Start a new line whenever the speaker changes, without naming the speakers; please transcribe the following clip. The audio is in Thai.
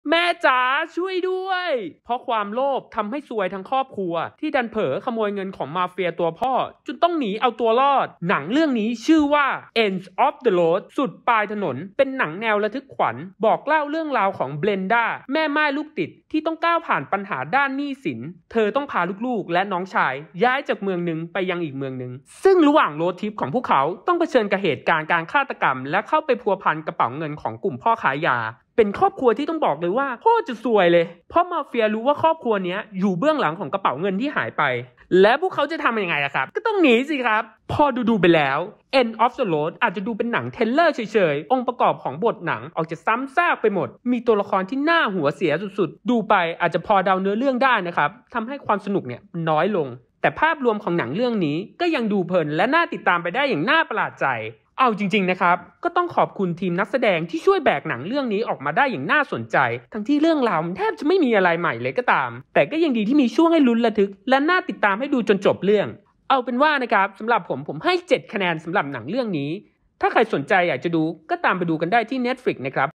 แม่จ๋าช่วยด้วยเพราะความโลภทำให้ซวยทั้งครอบครัวที่ดันเผลอขโมยเงินของมาเฟียตัวพ่อจนต้องหนีเอาตัวรอดหนังเรื่องนี้ชื่อว่า Ends of the Road สุดปลายถนนเป็นหนังแนวระทึกขวัญบอกเล่าเรื่องราวของเบลนด้าแม่ม่ายลูกติดที่ต้องก้าวผ่านปัญหาด้านหนี้สินเธอต้องพาลูกๆและน้องชายย้ายจากเมืองหนึ่งไปยังอีกเมืองหนึ่งซึ่งระหว่างโรดทริปของพวกเขาต้องเผชิญกับเหตุการณ์การฆาตกรรมและเข้าไปพัวพันกระเป๋าเงินของกลุ่มพ่อขายยาเป็นครอบครัวที่ต้องบอกเลยว่าโคตรจะซวยเลยเพราะมาเฟียรู้ว่าครอบครัวนี้อยู่เบื้องหลังของกระเป๋าเงินที่หายไปและพวกเขาจะทำยังไงล่ะครับก็ต้องหนีสิครับพอดูไปแล้ว End of the Road อาจจะดูเป็นหนังเทรลเลอร์เฉยๆองค์ประกอบของบทหนังออกจะซ้ำซากไปหมดมีตัวละครที่น่าหัวเสียสุดๆดูไปอาจจะพอเดาเนื้อเรื่องได้นะครับทำให้ความสนุกเนี่ยน้อยลงแต่ภาพรวมของหนังเรื่องนี้ก็ยังดูเพลินและน่าติดตามไปได้อย่างน่าประหลาดใจเอาจริงๆนะครับก็ต้องขอบคุณทีมนักแสดงที่ช่วยแบกหนังเรื่องนี้ออกมาได้อย่างน่าสนใจทั้งที่เรื่องราวมันแทบจะไม่มีอะไรใหม่เลยก็ตามแต่ก็ยังดีที่มีช่วงให้ลุ้นระทึกและน่าติดตามให้ดูจนจบเรื่องเอาเป็นว่านะครับสำหรับผมให้7 คะแนนสำหรับหนังเรื่องนี้ถ้าใครสนใจอยากจะดูก็ตามไปดูกันได้ที่ Netflix นะครับ